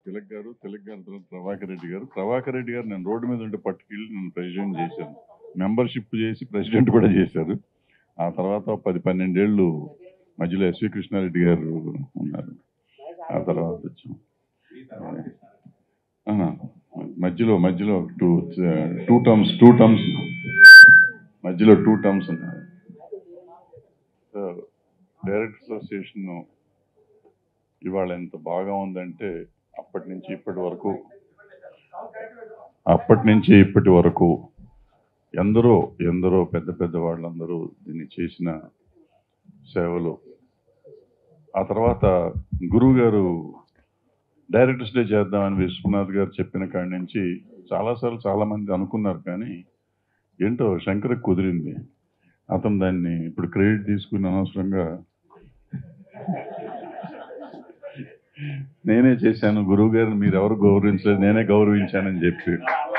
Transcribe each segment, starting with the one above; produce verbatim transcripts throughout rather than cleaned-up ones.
తిలక్ గారు తిలక్ గారి తర్వాత ప్రభాకర్ రెడ్డి గారు ప్రభాకర్ రెడ్డి గారు నేను రోడ్డు మీద ఉంటే పట్టుకెళ్ళి నేను ప్రెసిడెంట్ చేశాను. మెంబర్షిప్ చేసి ప్రెసిడెంట్ కూడా చేశారు. ఆ తర్వాత పది పన్నెండేళ్ళు మధ్యలో ఎస్వి కృష్ణారెడ్డి గారు ఉన్నారు. ఆ తర్వాత వచ్చాం. ఆహా, మధ్యలో మధ్యలో two two terms two terms మధ్యలో టూ టర్మ్స్ ఉన్నారు. డైరెక్టర్ అసోసియేషన్ ఇవాళ ఎంత బాగా ఉందంటే అప్పటి నుంచి ఇప్పటి వరకు అప్పటి నుంచి ఇప్పటి వరకు ఎందరో ఎందరో పెద్ద పెద్ద వాళ్ళందరూ దీన్ని చేసిన సేవలు. ఆ తర్వాత గురువు గారు డైరెక్టర్స్ డే చేద్దామని విశ్వనాథ్ గారు చెప్పిన కాడి నుంచి చాలాసార్లు చాలా మంది అనుకున్నారు, కానీ ఏంటో శంకర్కి కుదిరింది. అతను దాన్ని ఇప్పుడు క్రెడిట్ తీసుకుని అనవసరంగా నేనే చేశాను, గురువు గారిని మీరు ఎవరు గౌరవించలేదు, నేనే గౌరవించానని చెప్పి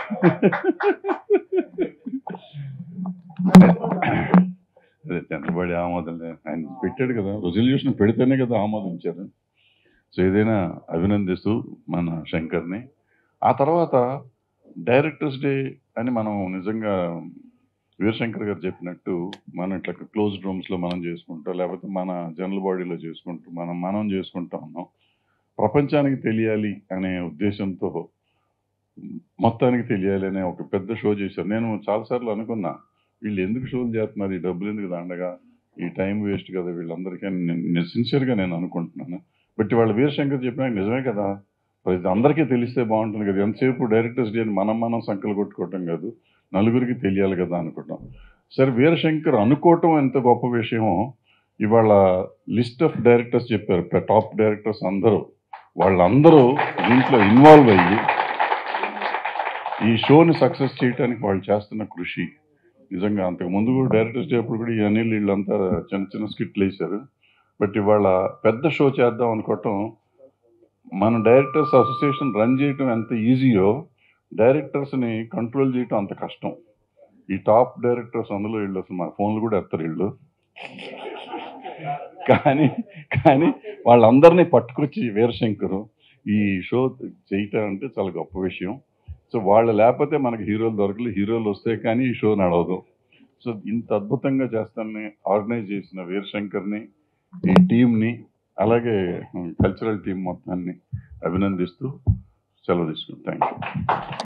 అదే చంద్రబాబు ఆమోదం ఆయన పెట్టాడు కదా, రెజల్యూషన్ పెడితేనే కదా ఆమోదించారు. సో ఏదైనా అభినందిస్తూ మన శంకర్ని. ఆ తర్వాత డైరెక్టర్స్ డే అని మనం నిజంగా వీరశంకర్ గారు చెప్పినట్టు మనం ఇట్లా క్లోజ్డ్ రూమ్స్లో మనం చేసుకుంటాం, లేకపోతే మన జనరల్ బాడీలో చేసుకుంటాం, మనం మనం చేసుకుంటా ఉన్నాం. ప్రపంచానికి తెలియాలి అనే ఉద్దేశంతో మొత్తానికి తెలియాలి అనే ఒక పెద్ద షో చేశారు. నేను చాలాసార్లు అనుకున్నా, వీళ్ళు ఎందుకు షోలు చేస్తున్నారు, ఈ డబ్బులు ఎందుకు దండగా, ఈ టైం వేస్ట్ కదా వీళ్ళందరికీ. నేను సిన్సియర్గా నేను అనుకుంటున్నాను. బట్ వాళ్ళ వీరశంకర్ చెప్పినా నిజమే కదా, ఇది అందరికీ తెలిస్తే బాగుంటుంది కదా, ఎంతసేపు డైరెక్టర్స్ డే మనం మనం సంకలు కొట్టుకోవటం కాదు, నలుగురికి తెలియాలి కదా అనుకుంటాం. సరే, వీరశంకర్ అనుకోవటం ఎంత గొప్ప విషయమో, ఇవాళ లిస్ట్ ఆఫ్ డైరెక్టర్స్ చెప్పారు, టాప్ డైరెక్టర్స్ అందరూ, వాళ్ళందరూ దీంట్లో ఇన్వాల్వ్ అయ్యి ఈ షోని సక్సెస్ చేయడానికి వాళ్ళు చేస్తున్న కృషి నిజంగా. అంతకు ముందు కూడా డైరెక్టర్స్ డే అప్పుడు కూడా ఈ అనిల్ వీళ్ళంతా చిన్న చిన్న స్కిట్లు వేశారు. బట్ ఇవాళ పెద్ద షో చేద్దాం అనుకోవటం, మన డైరెక్టర్స్ అసోసియేషన్ రన్ చేయటం ఎంత ఈజీయో డైరెక్టర్స్ని కంట్రోల్ చేయటం అంత కష్టం. ఈ టాప్ డైరెక్టర్స్ అందులో వీళ్ళు అసలు మా ఫోన్లు కూడా ఎత్తారు వీళ్ళు, కానీ కానీ వాళ్ళందరినీ పట్టుకొచ్చి వీరశంకర్ ఈ షో చేయటం అంటే చాలా గొప్ప విషయం. సో వాళ్ళు లేకపోతే మనకి హీరోలు దొరకలు, హీరోలు వస్తే కానీ ఈ షో నడవదు. సో ఇంత అద్భుతంగా చేస్తానని ఆర్గనైజ్ చేసిన వీరశంకర్ని, ఈ టీంని, అలాగే కల్చరల్ టీం మొత్తాన్ని అభినందిస్తూ సెలవు తీసుకుంటాను. Thank you.